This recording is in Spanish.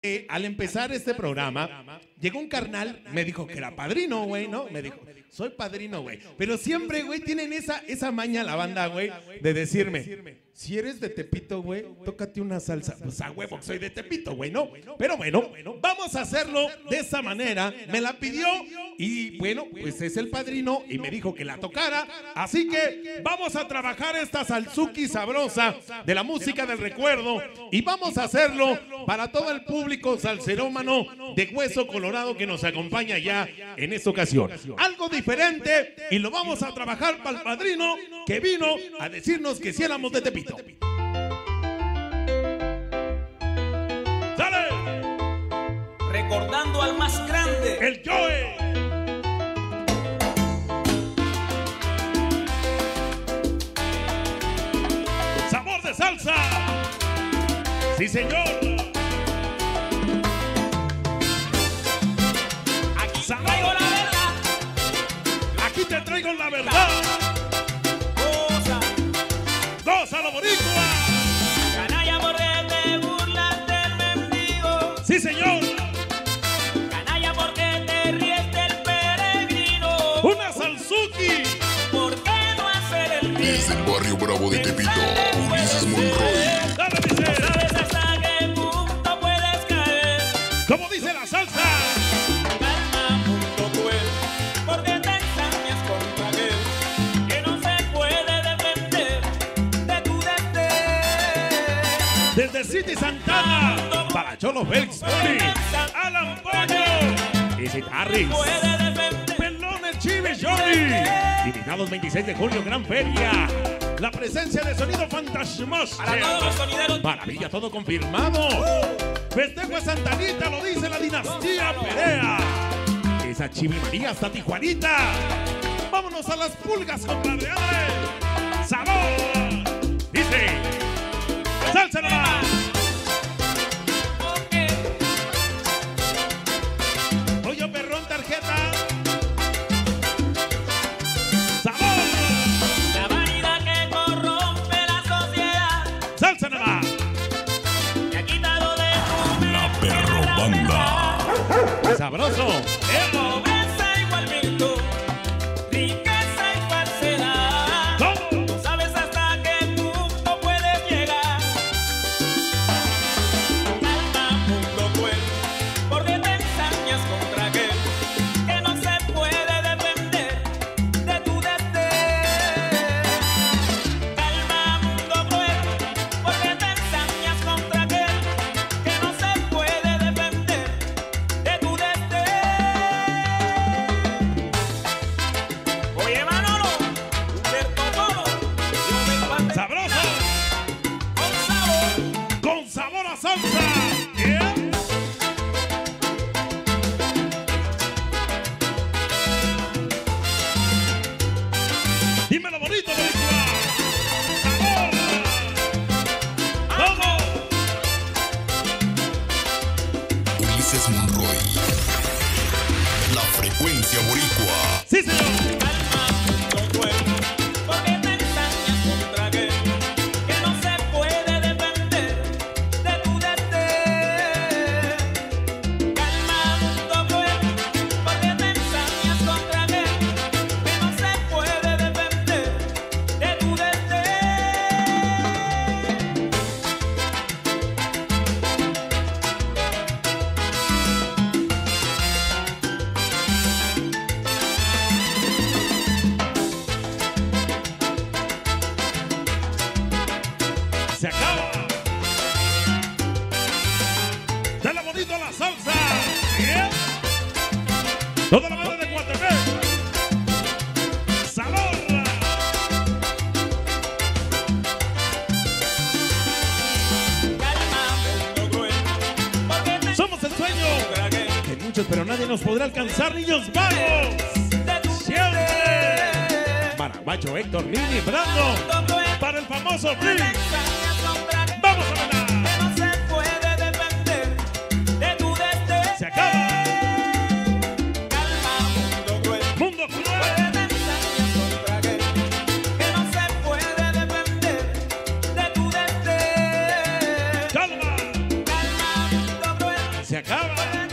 Al empezar este programa, llegó un carnal, me dijo que era padrino, güey, ¿no? Me dijo, soy padrino, güey. Pero siempre, güey, tienen esa maña la banda, güey, de decirme, si eres de Tepito, güey, tócate una salsa. Pues a huevo que soy de Tepito, güey, ¿no? Pero bueno, vamos a hacerlo de esa manera. Me la pidió y bueno, pues es el padrino y me dijo que la tocara. Así que vamos a trabajar esta salsuki sabrosa de la música del recuerdo y vamos a hacerlo para todo el público salserómano de Hueso Colorado que nos acompaña ya en esta ocasión. Algo diferente y lo vamos a trabajar para el padrino que vino a decirnos que si éramos de Tepito. ¡Sale! Recordando al más grande, el Joe. Sabor de salsa. Sí, señor. aquí traigo la verdad. Aquí te traigo la verdad. ¡Gózalo, boricua! Canalla, porque te burlas del mendigo. ¡Sí, señor! Canalla, porque te ríes del peregrino. ¡Una salsuki! ¿Por qué no hacer el bien? Desde el barrio bravo de Tepito, Ulises Monroy. ¡Dale, dice! ¿Sabes hasta qué punto puedes caer? ¿Cómo dice la salsa? Calma, mundo cruel, porque te ensañas contra aquel que no se puede defender de tu desdén. Desde City Santana, para Cholo Félix Poli, Alan Pollo, y Citarris, Puede defender. Pelón el Chivis Johnny. Invitados 26 de julio, gran feria. La presencia de sonido fantasmoso. Para todos los sonideros. Maravilla, todo confirmado. Festejo a Santanita, lo dice la dinastía Perea. Esa chivimaría hasta Tijuanita. Vámonos a las pulgas, compadre. ¡Ándale! ¡Sabor! Dice, salsa nomás. Oye, perrón, tarjeta. ¡Sabor! La vanidad que corrompe la sociedad ¡Salsa nomás! te ha quitado de tu La Perro Banda. ¡Sabroso! pobreza igual virtud, riqueza y falsedad. ¿Cómo? No sabes hasta qué punto puedes llegar. Calma, mundo cruel, porque te ensañas contra aquel que no se puede defender de tu desdén. Calma, mundo cruel, porque te ensañas contra aquel que no se puede defender de tu desdén. Oye, Manolo, Humberto Toro, yo me encuentro ¡Sabroso! con sabor. ¡Con sabor a salsa! Yeah. Dímelo bonito, boricua. ¡Sabor! ¡Vamos! Ulises Monroy. La frecuencia boricua. ¡Sí, señor! Calma, mundo cruel, porque te ensañas contra aquel que no se puede defender de tu desdén. Calma, mundo cruel, porque te ensañas contra aquel que no se puede defender de tu desdén. ¡Se acaba! ¡Dale bonito a la salsa! Yeah. ¡Toda la banda de Guatemala! ¡Sabor! Calma, mundo cruel, porque te Somos el sueño contra aquel que muchos, pero nadie nos podrá alcanzar, niños vagos. de tu Siempre. desdén. Paraguacho, Héctor, Nini, Brando. Mundo cruel, Para el famoso te Blitz. ensañas contra aquel ¡Vamos a bailar! que no se puede defender de tu desdén. ¡Se acaba! Calma, mundo cruel, ¡Mundo porque cruel! te ensañas contra aquel que no se puede defender de tu desdén. ¡Calma! Calma, mundo cruel, Se acaba.